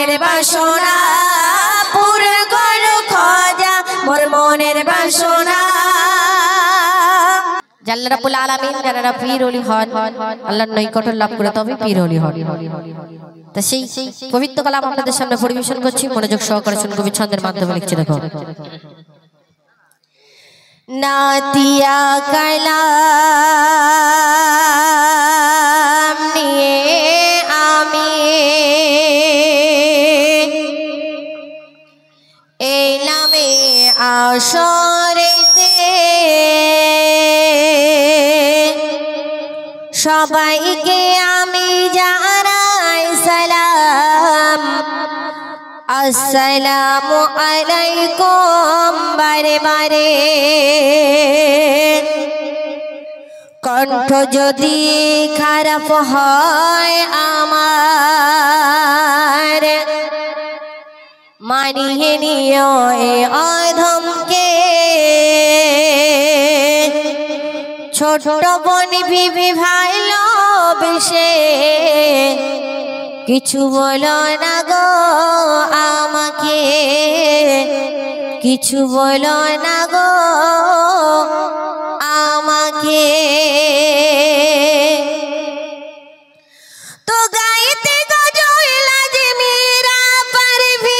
মনের বাসনা পূরণ করো খাজা মোর মনের বাসনা। আল্লাহ রাব্বুল আলামিন যারা পীর ওলি হন আল্লাহর নৈকট্য লাভ করে তবে পীর ওলি হন। তা সেই পবিত্র কালাম আপনাদের সামনে পরিবেশন করছি, মনোযোগ সহকারে শুনুন। কবি ছন্দের মাধ্যমে লিখছে দেখো। নাতিয়া কালাম নিয়ে আমি এলামে আসরেতে সবাইকে আমি জানাই সালাম, আসসালামু আলাইকুম বারে বারে। কণ্ঠ যদি খারাপ হয় আমার মানিয়ে নিও এ অধমকে। ছোট বোন বিবি ভালোবেসে কিছু বলো না গো আমাকে, কিছু বলো না গো আমাকে। তো গাইতে গজল লাজমিরা পারবি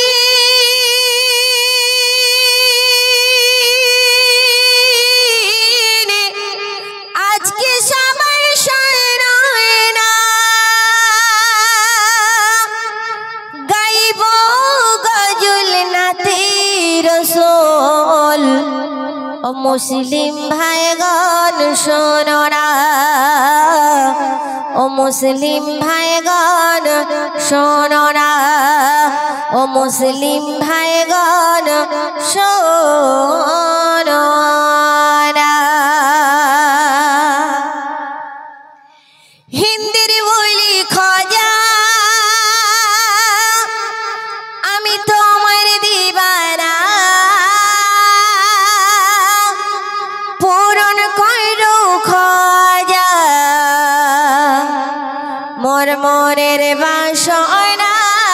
আজকে সবাই শোনে না, গাইব গজল নাতে রসূল। ও মুসলিম ভাইগণ শোনো না, ও মুসলিম ভাইগণ শোনো না, ও মুসলিম ভাইগণ শোনো না। হিন্দির বলি খাজা আমি তোমার দিবানা, পূরণ করো খাজা মোর মনের বাসনা।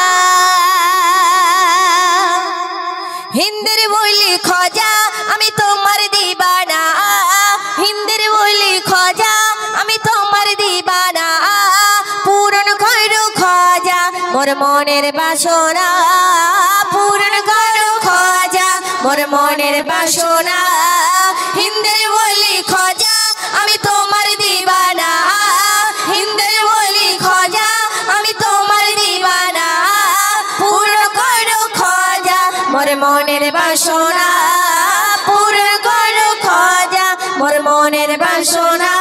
হিন্দির বলি খাজা আমি তোমার দিবানা, হিন্দির বলি খাজা আমি তোমার দিবানা, পূরণ করো খাজা মোর মনের বাসনা, পূরণ করো খাজা মোর মনের বাসনা। হিন্দির বলি খাজা আমি তোমার দিবানা, হিন্দির বলি খাজা আমি তোমার দিবানা, পূরণ করো খাজা মোর মনের বাসনা, পূরণ করো খাজা মোর মনের বাসনা।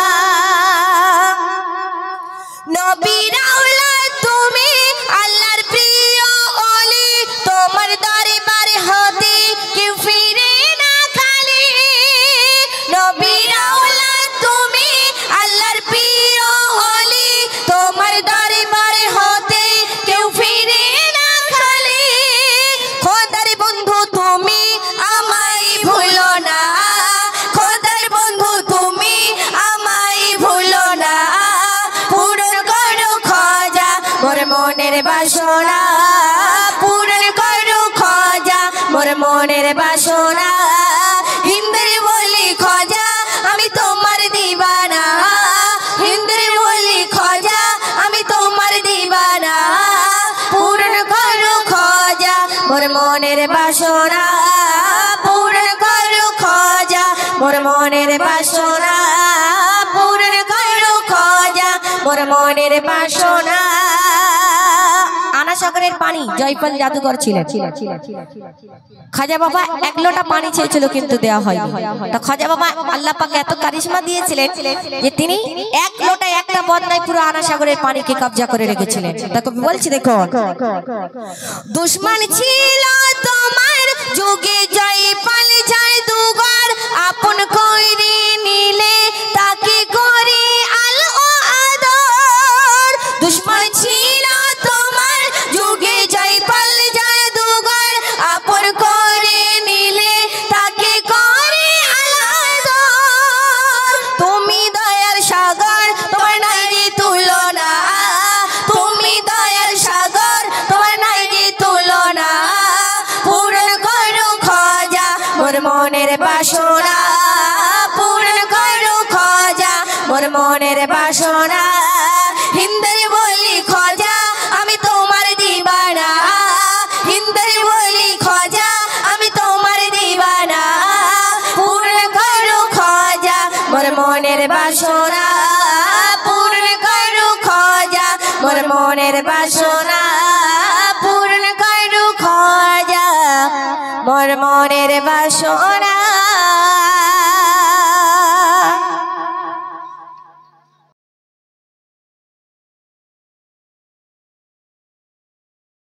নবীর আওলাদ তুমি আল্লাহর প্রিয় ওলি, তোমার দরবার হতে কেউ ফিরে না খালি। নবীর আওলাদ তুমি আল্লাহর প্রিয় ওলি, তোমার দরবার হতে কেউ ফিরে না খালি। খোদার বন্ধু তুমি আমায় ভুলো না, খোদার বন্ধু তুমি আমায় ভুলো না, পূরণ করো খাজা মোর মনের বাসনা, পূরণ করো খাজা মোর মনের বাসনা। হিন্দির বলি খাজা আমি তোমার দিবানা, হিন্দির বলি খাজা আমি তোমার দিবানা, পূরণ করো খাজা মোর মনের বাসনা, পূরণ করো খাজা মোর মনের বাসনা, পূরণ করো খাজা মোর মনের বাসনা। আনা সাগরের পানি জয়পাল জাদুকর ছিলেন। খাজা বাবা এক লোটা পানি চেয়েছিল কিন্তু দেওয়া হয়নি। তা খাজা বাবা আল্লাহ পাক এত কারিশমা দিয়েছিলেন যে তিনি এক লোটা একটা বদনায় পুরো আনা সাগরের পানিকে কবজা করে রেখেছিলেন। তা কবি বলছি দেখো, দুশমন ছিল তোমার যুগে জয়পাল যায় দুবার, আপন কইরে নিলে তাকে করে আলো আদর। দুশমন ছিল তোমার যুগে জয়পাল যায় দুবার, আপন করে নিলে তাকে করে আলো আদর। তুমি দয়ার সাগর তোমার নাই তুলনা, তুমি দয়ার সাগর তোমার নাই বাসনা পূরণ করো খোঁজা মোর মনের বাসনা হিন্দের বলি খোঁজা আমি তোমার দিবানা হিন্দের বলি খোঁজা আমি তোমার দিবানা পূরণ করো খোঁজা মোর মনের বাসনা পূরণ করো খোঁজা মোর মনের বাসনা পূরণ করো খোঁজা মোর মনের বাসনা